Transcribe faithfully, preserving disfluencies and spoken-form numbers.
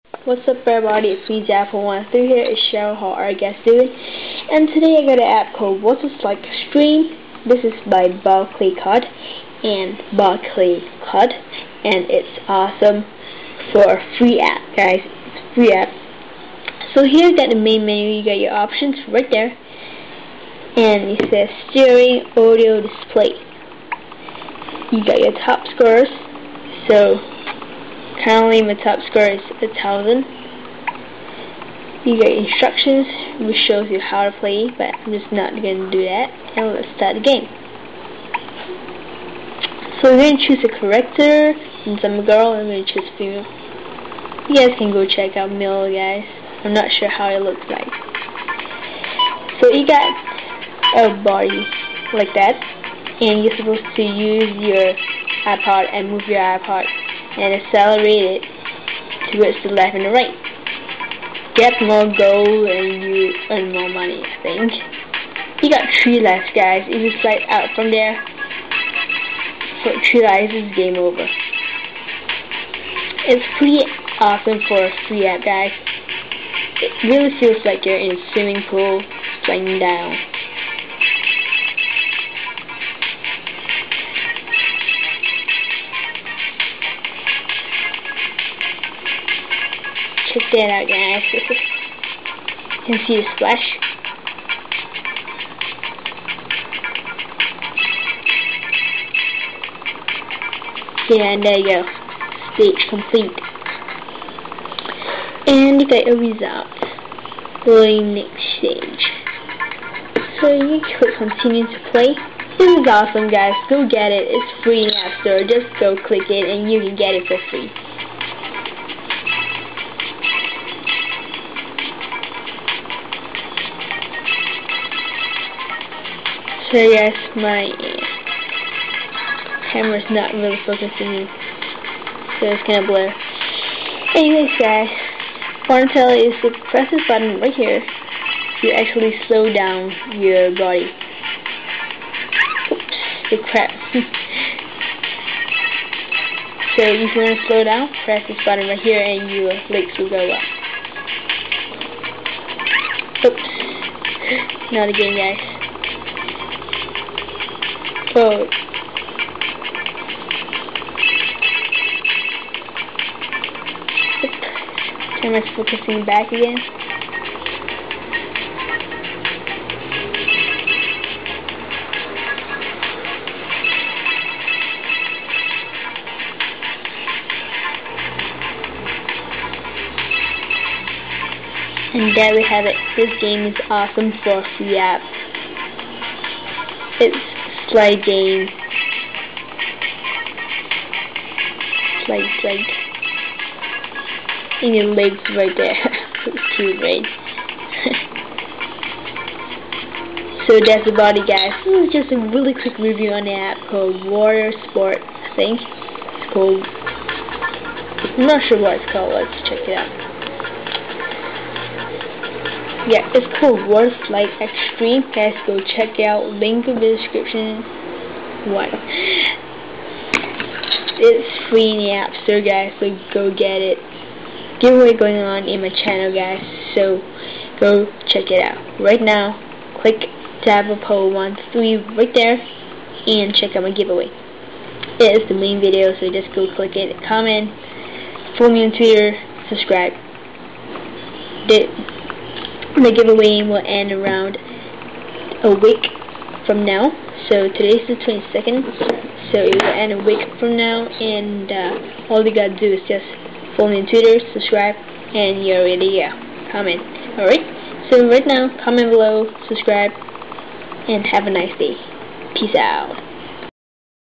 What's up everybody, it's me Apple one three here, it's Cheryl. How are you guys doing? And today I got an app called What's This Like Stream. This is by Barclay Card and Barclay Card, and it's awesome for a free app, guys. It's a free app. So here you got the main menu, you got your options right there, and it says steering audio display. You got your top scores. So currently my top score is a thousand. You got instructions which shows you how to play, but I'm just not gonna do that. And let's start the game. So we're gonna choose a character, since I'm a girl, I'm gonna choose female. You guys can go check out male, guys. I'm not sure how it looks like. So you got a body like that, and you're supposed to use your iPod and move your iPod and accelerate it towards the left and the right. Get more gold and you earn more money, I think. You got three lives, guys. If you slide out from there for three lives, it's game over. It's pretty awesome for a free app, guys. It really feels like you're in a swimming pool sliding down. Check that out, guys. You can see the splash. Yeah, and there you go. Stage complete. And you got a result. Going next stage. So you click continue to play. This is awesome, guys. Go get it. It's free in the App Store. Just go click it and you can get it for free. So yes, my camera's not really focusing, so it's kind of blur. Anyways, guys, what I want to tell you is to press this button right here to actually slow down your body. Oops, the crap. So if you want to slow down, press this button right here and your legs will go up. Oops, not again, guys. So, camera's focusing back again. And there we have it. This game is awesome for a free app. It's slide game. Slide, slide. And your legs right there. It's cute, right? So that's about it, guys. This is just a really quick review on the app called Water Sport, I think. It's called... I'm not sure what it's called. Let's check it out. Yeah, it's called Water Slide Extreme. Guys, go check it out. Link in the description. Wow. It's free in the App Store, guys, so go get it. Giveaway going on in my channel, guys, so go check it out. Right now, click Apple one three right there and check out my giveaway. It is the main video, so just go click it, comment, follow me on Twitter, subscribe. The The giveaway will end around a week from now. So today's the twenty-second, so it will end a week from now. And uh, all you gotta do is just follow me on Twitter, subscribe, and you're ready to go. Comment. Alright? So right now, comment below, subscribe, and have a nice day. Peace out.